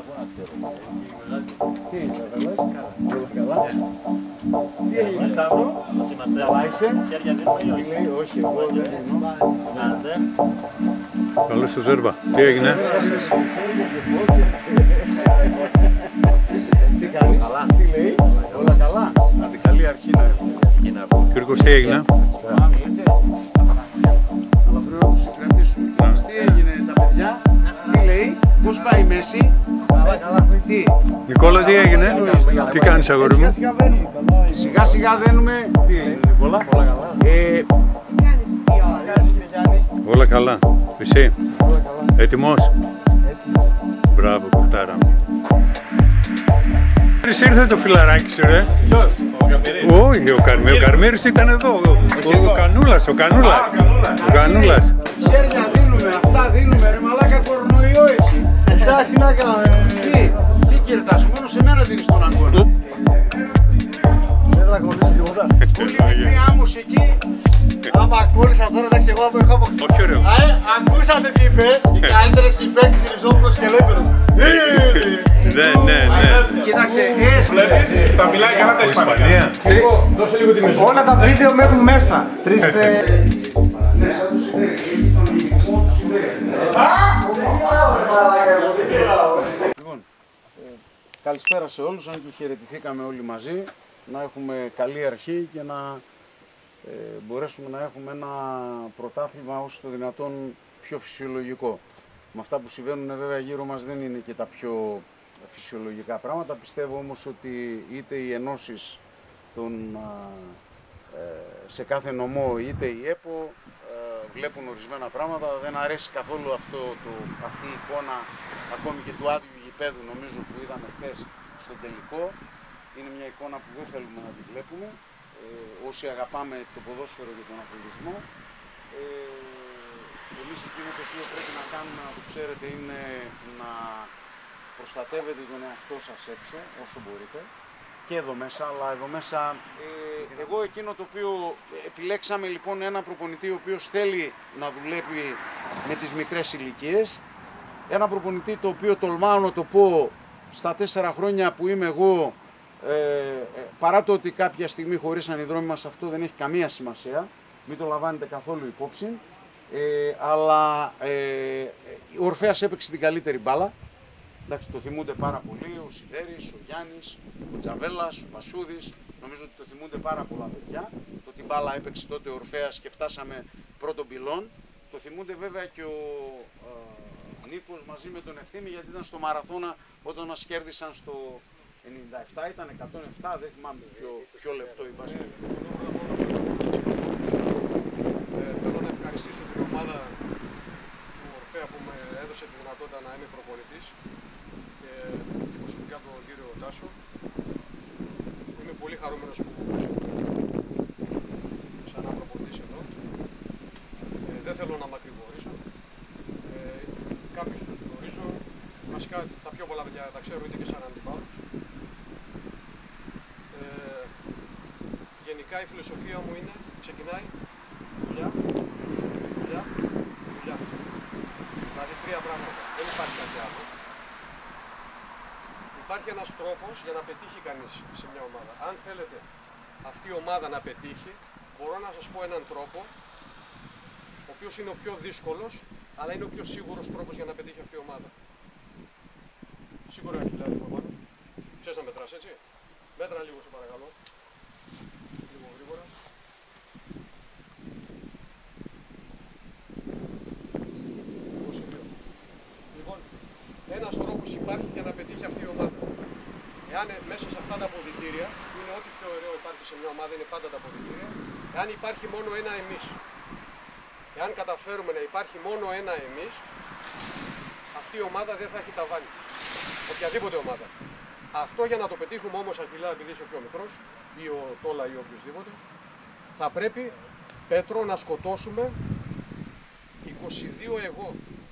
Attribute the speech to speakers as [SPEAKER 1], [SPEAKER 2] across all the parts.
[SPEAKER 1] Τι έγινε, καλά? Τι έγινε, Σταύρο? Καλά είσαι?
[SPEAKER 2] Χέρια δίνουμε ή όχι?
[SPEAKER 1] Όχι, εγώ δεν δίνω.
[SPEAKER 3] Καλώς το Ζέρβα. Τι έγινε?
[SPEAKER 1] Τι κάνεις? Καλά. Τι λέει? Όλα καλά?
[SPEAKER 3] Άντε καλή αρχή να έχουμε. Κύρκος, τι έγινε?
[SPEAKER 1] Αλλά πρέπει να τους συγκρατήσουμε. Τι έγινε τα παιδιά? Τι λέει? Πώς πάει η μέση? Τι?
[SPEAKER 3] Νικόλα, τι έγινε? Τι κάνεις, αγόρι μου?
[SPEAKER 1] Σιγά σιγά δένουμε. Τι λέει Νικόλα? Όλα καλά.
[SPEAKER 3] Όλα καλά. Εσύ? Έτοιμος? Μπράβο, κουχτάρα μου. Ήρθε το φιλαράκι σου, ρε.
[SPEAKER 1] Ποιος?
[SPEAKER 3] Όχι, ο Καρμέρης ήταν εδώ. Ο Κανούλας.
[SPEAKER 1] Χέρια δίνουμε, αυτά δίνουμε, ρε μαλάκα, κορονοϊό έχει.
[SPEAKER 4] Εντάξει, να κάνουμε.
[SPEAKER 1] Τι κερδάς, μόνο σε μένα δίνεις τον αγώνα.
[SPEAKER 4] Δεν θα κολλήσει τίποτα.
[SPEAKER 1] Πολύ μικρή άμμος εκεί.
[SPEAKER 4] Άμα κόλλησα τώρα, εντάξει, εγώ έχω αποκτήσει.
[SPEAKER 3] Όχι, ωραίο.
[SPEAKER 4] Ακούσατε τι είπε, οι καλύτερες συμπαίκτες είναι Ριζόπουλος και Λέπερος.
[SPEAKER 3] Ναι.
[SPEAKER 1] Κοίταξε,
[SPEAKER 5] Βλέπεις, τα μιλάει καλά τα Ισπανία. Δώσε λίγο τη μεσό.
[SPEAKER 4] Όλα τα βίντεο μένουν μέσα. Τρεις...
[SPEAKER 1] Ναι, σαν τους συντέρει, έχει τον ελληνικό του συντέρει. Λοιπόν, καλησπέρα σε όλους, αν και χαιρετηθήκαμε όλοι μαζί, να έχουμε καλή αρχή και να μπορέσουμε να έχουμε ένα πρωτάθλημα όσο το δυνατόν πιο φυσιολογικό. Με αυτά που συμβαίνουν βέβαια γύρω μας δεν είναι και τα πιο φυσιολογικά πράγματα. Πιστεύω όμως ότι είτε οι ενώσεις σε κάθε νομό είτε η ΕΠΟ βλέπουν ορισμένα πράγματα. Δεν αρέσει καθόλου αυτή η εικόνα ακόμη και του άδειου γηπέδου, νομίζω, που είδαμε χθες στο τελικό. Είναι μια εικόνα που δεν θέλουμε να τη βλέπουμε. Όσοι αγαπάμε το ποδόσφαιρο και τον αθλητισμό, εμείς εκείνο το οποίο πρέπει να κάνουμε, να το ξέρετε, είναι να προστατεύετε τον εαυτό σας έξω όσο μπορείτε και εδώ μέσα, αλλά εδώ μέσα εγώ εκείνο το οποίο επιλέξαμε λοιπόν ένα προπονητή ο οποίος θέλει να δουλεύει με τις μικρές ηλικίες, ένα προπονητή το οποίο τολμάω να το πω στα 4 χρόνια που είμαι εγώ, παρά το ότι κάποια στιγμή χωρίσαν οι δρόμοι μας, αυτό δεν έχει καμία σημασία, μην το λαμβάνετε καθόλου υπόψη, αλλά ο Ορφέας έπαιξε την καλύτερη μπάλα. Εντάξει, το θυμούνται πάρα πολύ, ο Σιδέρης, ο Γιάννης, ο Τζαβέλας, ο Πασούδης, νομίζω ότι το θυμούνται πάρα πολλά παιδιά, το ότι μπάλα έπαιξε τότε ο Ορφέας και φτάσαμε πρώτον πυλόν. Το θυμούνται βέβαια και ο Νίκος μαζί με τον Ευθύμη, γιατί ήταν στο Μαραθώνα όταν μας κέρδισαν στο 97, ήταν 107, δεν θυμάμαι ποιο λεπτό η βάση.
[SPEAKER 5] Θέλω να ευχαριστήσω την ομάδα του Ορφέα που με έδωσε τη δυνατότητα να είμαι προπονητής και προσωπικά τον κύριο Τάσο. Είμαι πολύ χαρούμενος που βρίσκομαι ξανά προπονητής εδώ. Δεν θέλω να μακρηγορήσω. Κάποιους τους γνωρίζω. Βασικά τα πιο πολλά παιδιά τα ξέρω είτε και σαν αντιπάλους. Γενικά η φιλοσοφία μου είναι, ξεκινάει δουλειά, δουλειά, δουλειά. Δηλαδή 3 πράγματα. Δεν υπάρχει κάτι άλλο. Υπάρχει ένας τρόπος για να πετύχει κανείς σε μια ομάδα. Αν θέλετε αυτή η ομάδα να πετύχει, μπορώ να σας πω έναν τρόπο, ο οποίος είναι ο πιο δύσκολος, αλλά είναι ο πιο σίγουρος τρόπος για να πετύχει αυτή η ομάδα. Σίγουρα έχει δηλαδή πάνω. Ξέρεις να μετράς, έτσι. Μέτρα λίγο, σε παρακαλώ. Λίγο γρήγορα. Λοιπόν, ένας τρόπος υπάρχει για να πετύχει αυτή η ομάδα. Εάν μέσα σε αυτά τα αποδυτήρια, που είναι ό,τι πιο ωραίο υπάρχει σε μια ομάδα, είναι πάντα τα αποδυτήρια, εάν υπάρχει μόνο ένα εμείς, εάν καταφέρουμε να υπάρχει μόνο ένα εμείς, αυτή η ομάδα δεν θα έχει ταβάνι. Οποιαδήποτε ομάδα. Αυτό για να το πετύχουμε όμως, Αγγιλά, επειδή είσαι ο πιο μικρός, ή ο Τόλα ή οποιοδήποτε, θα πρέπει, Πέτρο, να σκοτώσουμε 22 εγώ.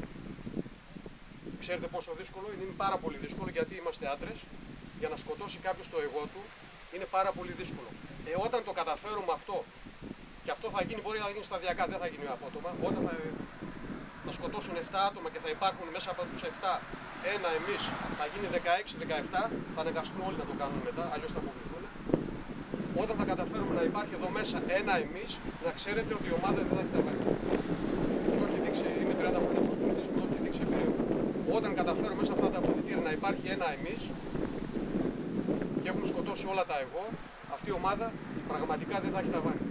[SPEAKER 5] Ξέρετε πόσο δύσκολο είναι? Είναι πάρα πολύ δύσκολο, γιατί είμαστε άντρες. Για να σκοτώσει κάποιος το εγώ του είναι πάρα πολύ δύσκολο. Όταν το καταφέρουμε αυτό, και αυτό θα γίνει, μπορεί να γίνει σταδιακά, δεν θα γίνει απότομα, όταν θα σκοτώσουν 7 άτομα και θα υπάρχουν μέσα από τους 7 ένα εμείς, θα γίνει 16-17, θα αναγκαστούν όλοι να το κάνουν μετά, αλλιώς θα αποβληθούν. Όταν θα καταφέρουμε να υπάρχει εδώ μέσα ένα εμείς, να ξέρετε ότι η ομάδα δεν θα έχει τα βάρη. Το έχει δείξει, είμαι 30 χρόνια προσπαθητής που το έχει δείξει εμπειρία. Όταν καταφέρουμε μέσα αυτά τα αποδυτήρια να υπάρχει ένα εμείς και έχουμε σκοτώσει όλα τα εγώ, αυτή η ομάδα πραγματικά δεν θα έχει τα βάρη.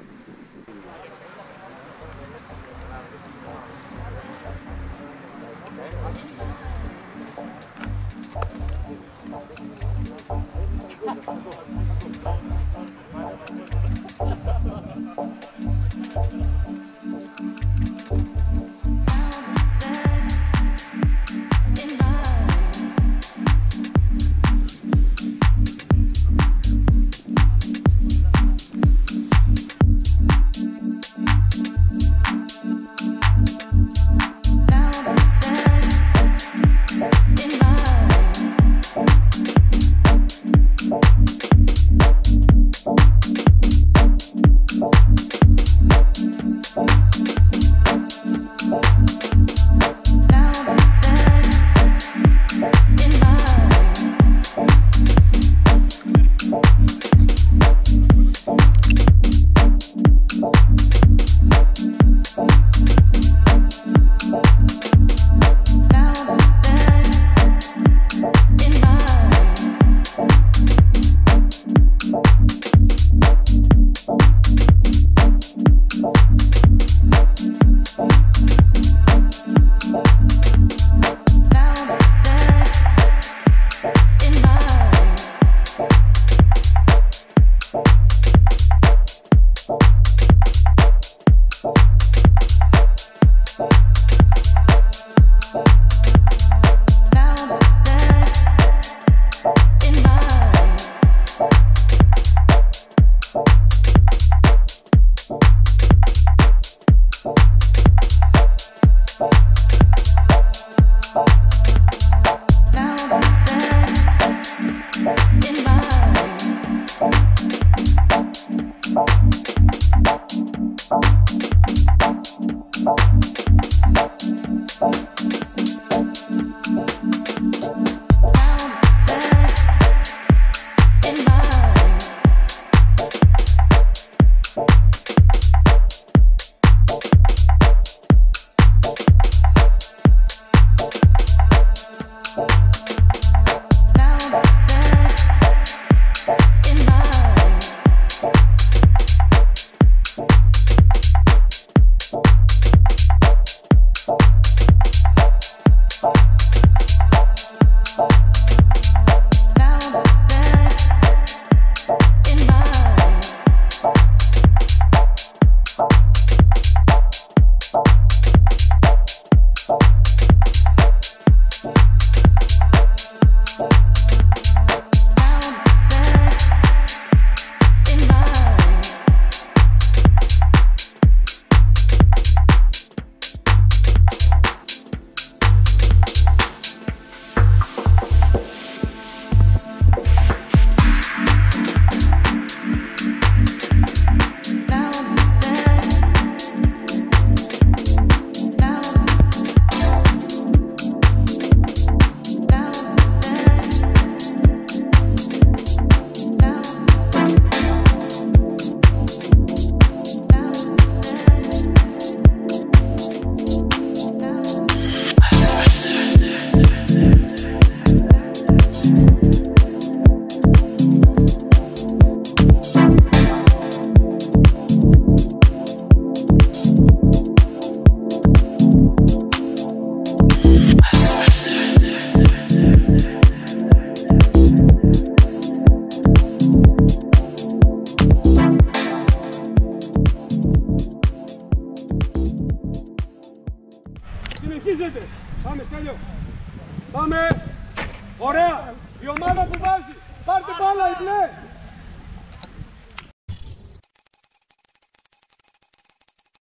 [SPEAKER 5] Συνεχίζετε. Πάμε Στέλιο. Πάμε. Ωραία. Η ομάδα που βάζει. Πάρτε μπάλα η μπλε.